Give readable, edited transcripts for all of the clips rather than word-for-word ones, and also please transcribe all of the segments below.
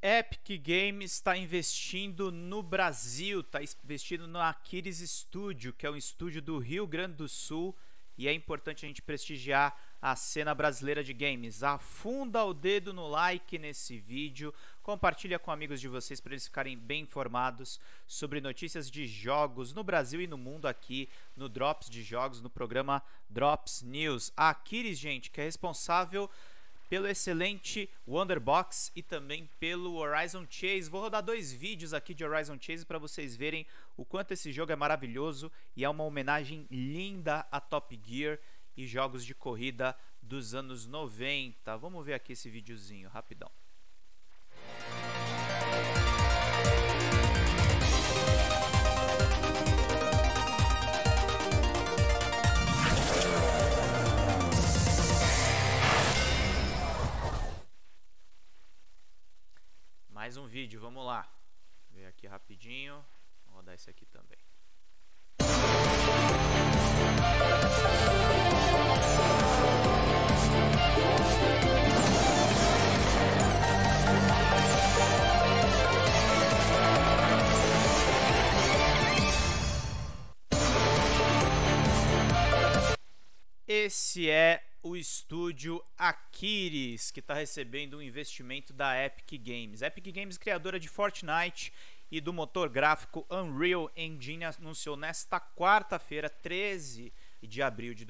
Epic Games está investindo no Brasil, está investindo no Aquiles Studio, que é um estúdio do Rio Grande do Sul, e é importante a gente prestigiar a cena brasileira de games. Afunda o dedo no like nesse vídeo, compartilha com amigos de vocês para eles ficarem bem informados sobre notícias de jogos no Brasil e no mundo aqui no Drops de Jogos, no programa Drops News. A Aquiles, gente, que é responsável pelo excelente Wonderbox e também pelo Horizon Chase. Vou rodar dois vídeos aqui de Horizon Chase para vocês verem o quanto esse jogo é maravilhoso e é uma homenagem linda a Top Gear e jogos de corrida dos anos 90. Vamos ver aqui esse videozinho, rapidão. Mais um vídeo, vamos lá. Vou ver aqui rapidinho. Vou rodar esse aqui também. Esse é o estúdio Aquiles, que está recebendo um investimento da Epic Games. Epic Games, criadora de Fortnite e do motor gráfico Unreal Engine, anunciou nesta quarta-feira, 13 de abril de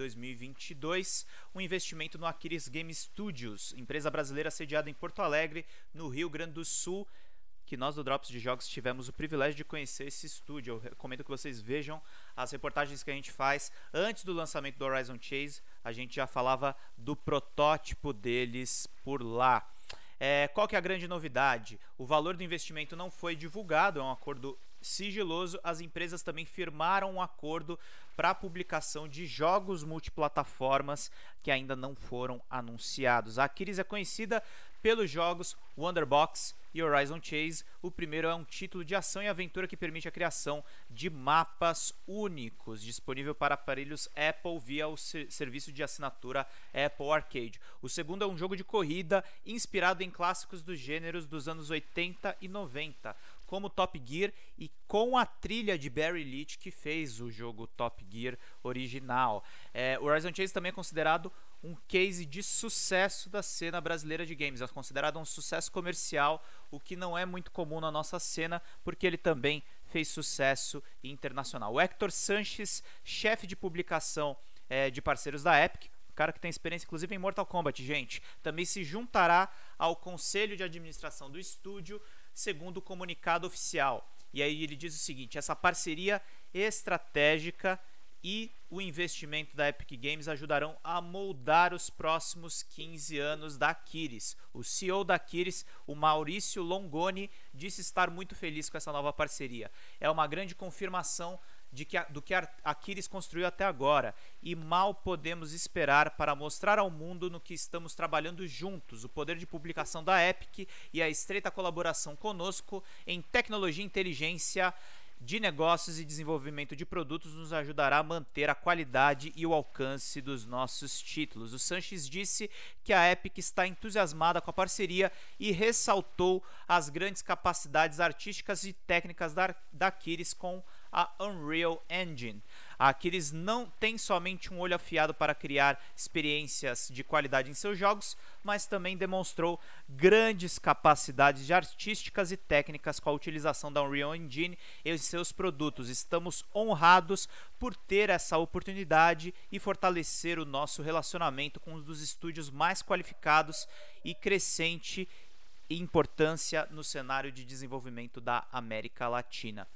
2022, um investimento no Aquiles Game Studios, empresa brasileira sediada em Porto Alegre, no Rio Grande do Sul, que nós do Drops de Jogos tivemos o privilégio de conhecer esse estúdio. Eu recomendo que vocês vejam as reportagens que a gente faz. Antes do lançamento do Horizon Chase, a gente já falava do protótipo deles por lá. Qual que é a grande novidade? O valor do investimento não foi divulgado, é um acordo sigiloso. As empresas também firmaram um acordo para a publicação de jogos multiplataformas que ainda não foram anunciados. A Aquiles é conhecida pelos jogos Wonderbox e Horizon Chase. O primeiro é um título de ação e aventura que permite a criação de mapas únicos, disponível para aparelhos Apple via o serviço de assinatura Apple Arcade. O segundo é um jogo de corrida inspirado em clássicos dos gêneros dos anos 80 e 90, como Top Gear, e com a trilha de Barry Leitch, que fez o jogo Top Gear original. O Horizon Chase também é considerado um case de sucesso da cena brasileira de games. É considerado um sucesso comercial, o que não é muito comum na nossa cena, porque ele também fez sucesso internacional. O Hector Sanches, chefe de publicação de parceiros da Epic, o cara que tem experiência inclusive em Mortal Kombat, gente, também se juntará ao conselho de administração do estúdio, segundo o comunicado oficial. E aí ele diz o seguinte: essa parceria estratégica e o investimento da Epic Games ajudarão a moldar os próximos 15 anos da Aquiles. O CEO da Aquiles, o Maurício Longoni, disse estar muito feliz com essa nova parceria. É uma grande confirmação do que a Aquiles construiu até agora, e mal podemos esperar para mostrar ao mundo no que estamos trabalhando juntos. O poder de publicação da Epic e a estreita colaboração conosco em tecnologia e inteligência de negócios e desenvolvimento de produtos nos ajudará a manter a qualidade e o alcance dos nossos títulos. O Sanches disse que a Epic está entusiasmada com a parceria e ressaltou as grandes capacidades artísticas e técnicas da Aquiles com a Unreal Engine. A Aquiles não tem somente um olho afiado para criar experiências de qualidade em seus jogos, mas também demonstrou grandes capacidades artísticas e técnicas com a utilização da Unreal Engine em seus produtos. Estamos honrados por ter essa oportunidade e fortalecer o nosso relacionamento com um dos estúdios mais qualificados e crescente importância no cenário de desenvolvimento da América Latina.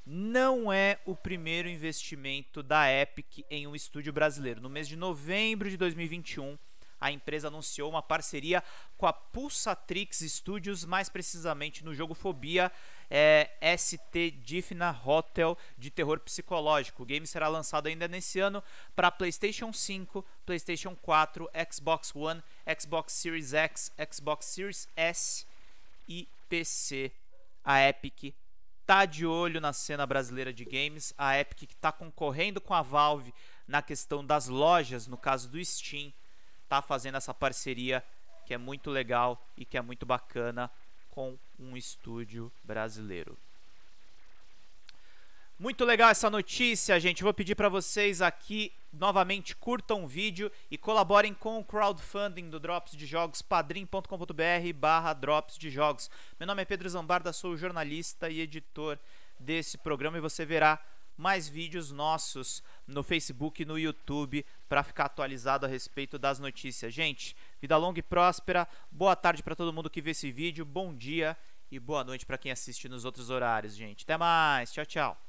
Não é o primeiro investimento da Epic em um estúdio brasileiro. No mês de novembro de 2021, a empresa anunciou uma parceria com a Pulsatrix Studios, mais precisamente no jogo Fobia ST Difna Hotel de terror psicológico. O game será lançado ainda nesse ano para PlayStation 5, PlayStation 4, Xbox One, Xbox Series X, Xbox Series S e PC. A Epic tá de olho na cena brasileira de games. A Epic, que está concorrendo com a Valve na questão das lojas, no caso do Steam, tá fazendo essa parceria que é muito legal e que é muito bacana com um estúdio brasileiro. Muito legal essa notícia, gente. Vou pedir para vocês aqui, novamente, curtam o vídeo e colaborem com o crowdfunding do Drops de Jogos, padrim.com.br/Drops de Jogos. Meu nome é Pedro Zambarda, sou jornalista e editor desse programa e você verá mais vídeos nossos no Facebook e no YouTube para ficar atualizado a respeito das notícias. Gente, vida longa e próspera, boa tarde para todo mundo que vê esse vídeo, bom dia e boa noite para quem assiste nos outros horários, gente. Até mais, tchau, tchau.